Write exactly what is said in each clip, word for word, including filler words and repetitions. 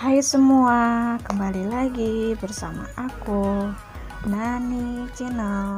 Hai semua, kembali lagi bersama aku, Nani Channel.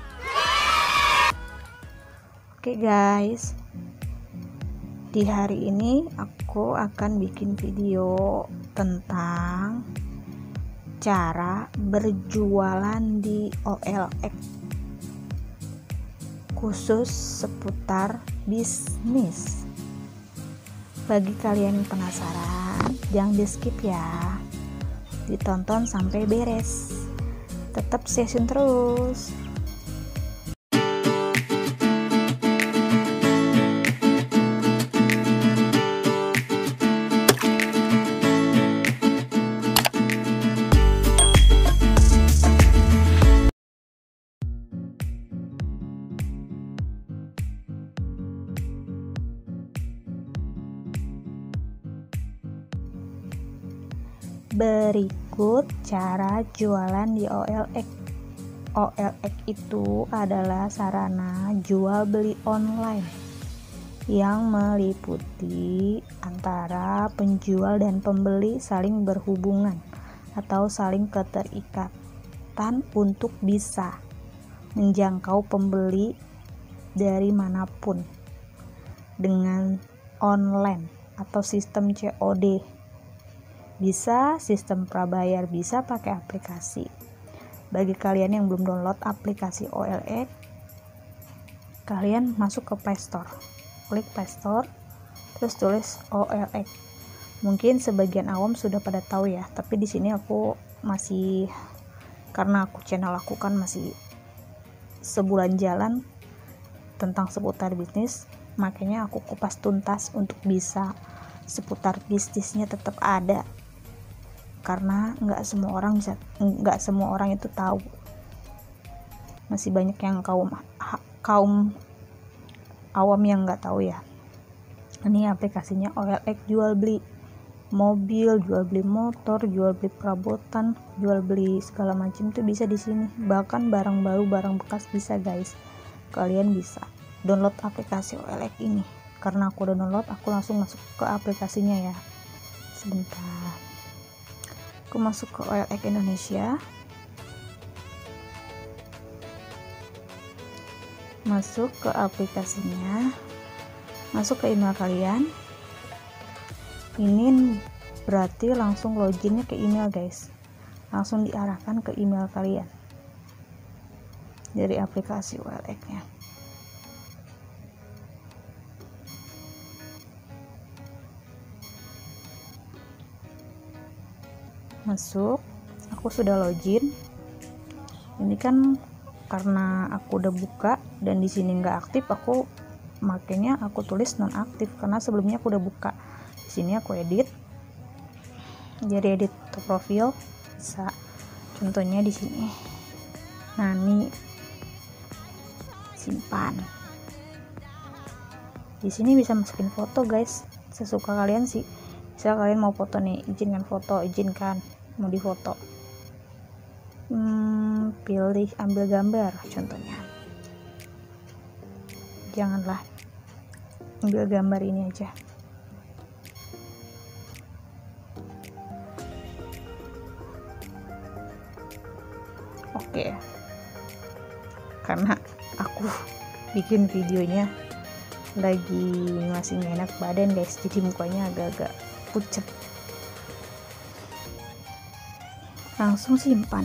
Oke guys, di hari ini aku akan bikin video tentang cara berjualan di O L X, khusus seputar bisnis. Bagi kalian yang penasaran, jangan di skip ya, ditonton sampai beres, tetap stay tune terus. Berikut cara jualan di O L X. O L X itu adalah sarana jual beli online yang meliputi antara penjual dan pembeli saling berhubungan atau saling keterikatan untuk bisa menjangkau pembeli dari manapun dengan online atau sistem C O D. Bisa sistem prabayar, bisa pakai aplikasi. Bagi kalian yang belum download aplikasi O L X, kalian masuk ke Play Store, klik Play Store, terus tulis O L X. Mungkin sebagian awam sudah pada tahu ya, tapi di sini aku masih, karena aku channel aku kan masih sebulan jalan tentang seputar bisnis, makanya aku kupas tuntas untuk bisa seputar bisnisnya tetap ada, karena nggak semua orang bisa, nggak semua orang itu tahu, masih banyak yang kaum kaum awam yang nggak tahu ya. Ini aplikasinya O L X, jual beli mobil, jual beli motor, jual beli perabotan, jual beli segala macam itu bisa di sini. Bahkan barang baru, barang bekas bisa guys. Kalian bisa download aplikasi O L X ini. Karena aku udah download, aku langsung masuk ke aplikasinya ya. Sebentar. Aku masuk ke O L X Indonesia, masuk ke aplikasinya, masuk ke email kalian. Ini berarti langsung loginnya ke email guys, langsung diarahkan ke email kalian dari aplikasi O L X nya. Masuk, aku sudah login. Ini kan karena aku udah buka dan di sini nggak aktif, aku makanya aku tulis non aktif karena sebelumnya aku udah buka. Di sini aku edit, jadi edit to profil bisa, contohnya di sini Nani, simpan. Di sini bisa masukin foto guys, sesuka kalian sih. Misal kalian mau foto nih, izinkan foto, izinkan mau difoto, hmm, pilih ambil gambar contohnya, janganlah ambil gambar ini aja. Oke, karena aku bikin videonya lagi masih gak enak badan guys, jadi mukanya agak-agak pucat. Langsung simpan.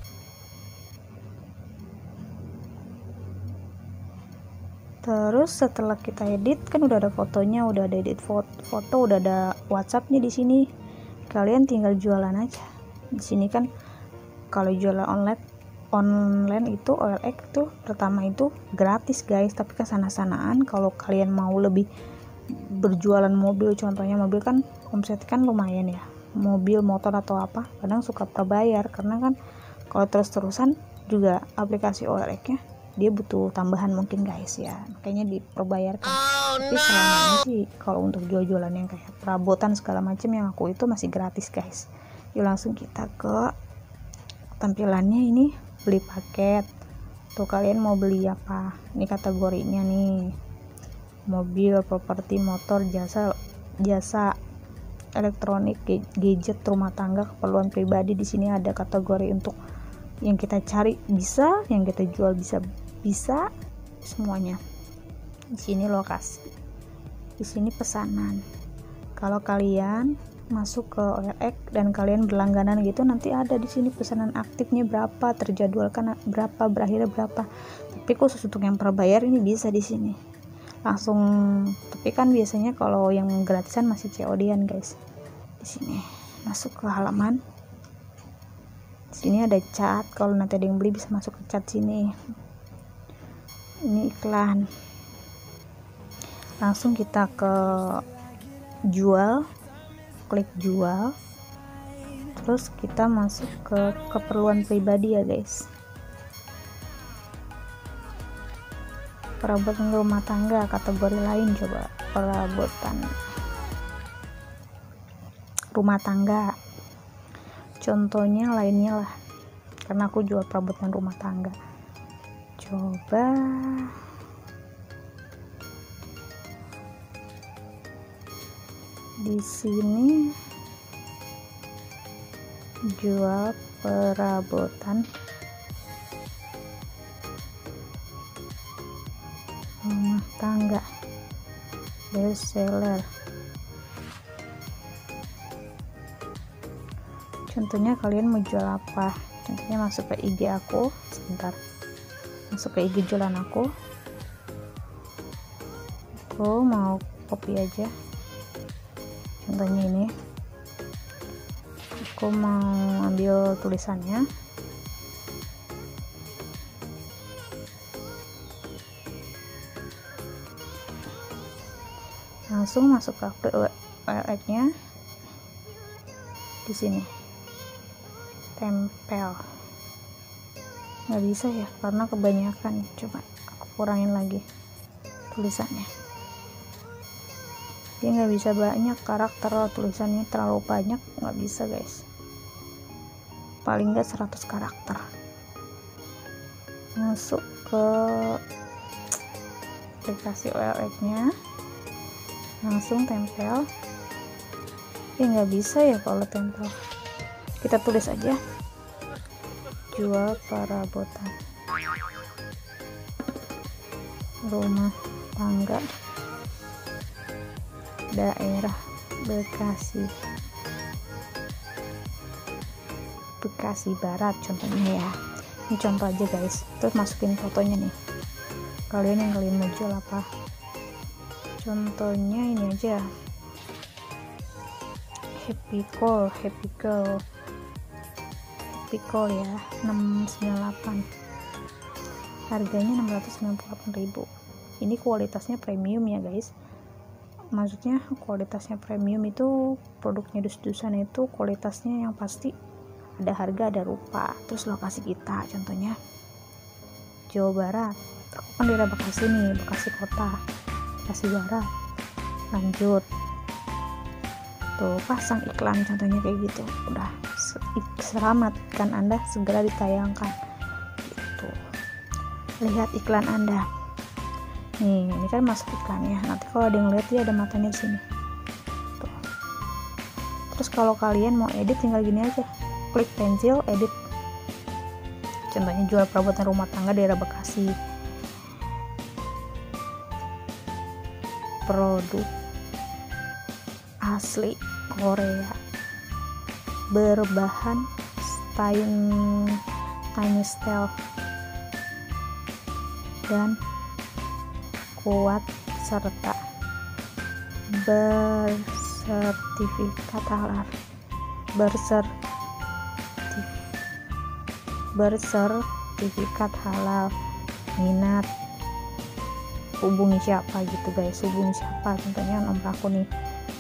Terus setelah kita edit kan udah ada fotonya, udah ada edit foto, foto udah ada WhatsAppnya di sini. Kalian tinggal jualan aja. Di sini kan kalau jualan online online itu O L X tuh pertama itu gratis guys, tapi kesana-sanaan kalau kalian mau lebih berjualan mobil, contohnya mobil kan omset kan lumayan ya, mobil, motor atau apa, kadang suka perbayar karena kan kalau terus-terusan juga aplikasi O L X nya dia butuh tambahan mungkin guys ya, makanya diperbayarkan. Oh, tapi no. Selama ini sih kalau untuk jual-jualan yang kayak perabotan segala macam yang aku itu masih gratis guys. Yuk langsung kita ke tampilannya. Ini beli paket tuh, kalian mau beli apa, ini kategorinya nih, mobil, properti, motor, jasa jasa elektronik, gadget rumah tangga, keperluan pribadi. Di sini ada kategori untuk yang kita cari bisa, yang kita jual bisa, bisa semuanya. Di sini lokasi, di sini pesanan. Kalau kalian masuk ke O L X dan kalian berlangganan gitu, nanti ada di sini pesanan aktifnya berapa, terjadwalkan berapa, berakhirnya berapa. Tapi khusus untuk yang perbayar ini bisa di sini langsung. Tapi kan biasanya kalau yang gratisan masih C O D-an guys. Di sini masuk ke halaman. Di sini ada chat, kalau nanti ada yang beli bisa masuk ke chat sini. Ini iklan. Langsung kita ke jual, klik jual, terus kita masuk ke keperluan pribadi ya guys. Perabotan rumah tangga, kategori lain, coba perabotan rumah tangga, contohnya lainnya lah, karena aku jual perabotan rumah tangga. Coba di sini jual perabotan rumah tangga, best seller. Contohnya kalian mau jual apa? Contohnya masuk ke I G aku, sebentar, masuk ke I G jualan aku. Aku mau copy aja. Contohnya ini, aku mau ambil tulisannya. Langsung masuk ke O L X-nya. Di sini tempel. Nggak bisa ya karena kebanyakan. Coba aku kurangin lagi tulisannya. Dia nggak bisa banyak karakter, tulisannya terlalu banyak, nggak bisa guys. Paling nggak seratus karakter. Masuk ke aplikasi O L X-nya, langsung tempel. Ya nggak bisa ya kalau tempel. Kita tulis aja jual perabotan rumah tangga daerah Bekasi, Bekasi Barat contohnya ya. Ini contoh aja guys. Terus masukin fotonya nih, kalian yang kalian mau jual apa. Contohnya ini aja, Happy Call, Happy Call, Happy Call ya, enam sembilan delapan. Harganya enam ratus sembilan puluh delapan ribu. Ini kualitasnya premium ya guys. Maksudnya kualitasnya premium itu produknya dus-dusan itu kualitasnya yang pasti ada harga, ada rupa. Terus lokasi kita contohnya Jawa Barat. Aku kan daerah Bekasi nih, Bekasi Kota, Bekasi Barat. Lanjut tuh pasang iklan contohnya kayak gitu. Udah, selamatkan Anda segera ditayangkan gitu. Lihat iklan Anda nih, ini kan masuk iklannya. Nanti kalau ada yang lihat dia ada matanya di sini tuh. Terus kalau kalian mau edit tinggal gini aja, klik pensil edit. Contohnya jual perabotan rumah tangga daerah Bekasi, produk asli Korea, berbahan stain tiny style dan kuat serta bersertifikat halal, bersertif, bersertifikat halal. Minat hubungi siapa gitu guys, hubungi siapa, contohnya nomor aku nih.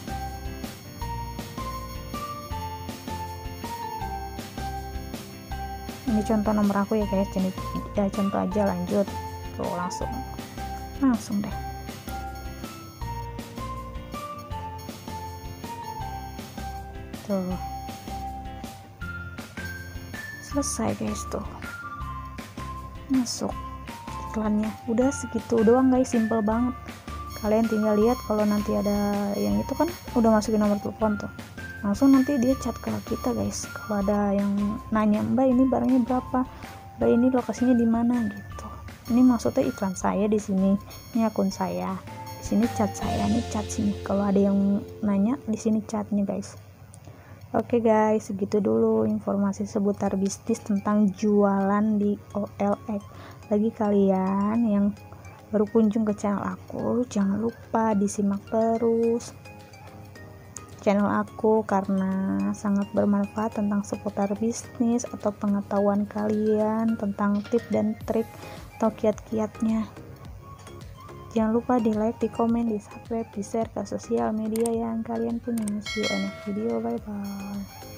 Ini contoh nomor aku ya guys, jadi ya contoh aja. Lanjut tuh, langsung langsung deh. Tuh selesai guys, tuh masuk iklannya. Udah segitu doang guys, simple banget. Kalian tinggal lihat, kalau nanti ada yang itu kan udah masukin nomor telepon tuh, langsung nanti dia chat ke kita guys. Kalau ada yang nanya, mbak ini barangnya berapa, mbak ini lokasinya di mana gitu, ini maksudnya iklan saya di sini, ini akun saya, di sini chat saya, ini chat sini. Kalau ada yang nanya, di sini chatnya guys. Oke guys, segitu dulu informasi seputar bisnis tentang jualan di O L X. Bagi kalian yang baru kunjung ke channel aku, jangan lupa disimak terus channel aku karena sangat bermanfaat tentang seputar bisnis atau pengetahuan kalian tentang tips dan trik atau kiat-kiatnya. Jangan lupa di like, di komen, di subscribe, di share ke sosial media yang kalian punya. See you in next video, bye bye.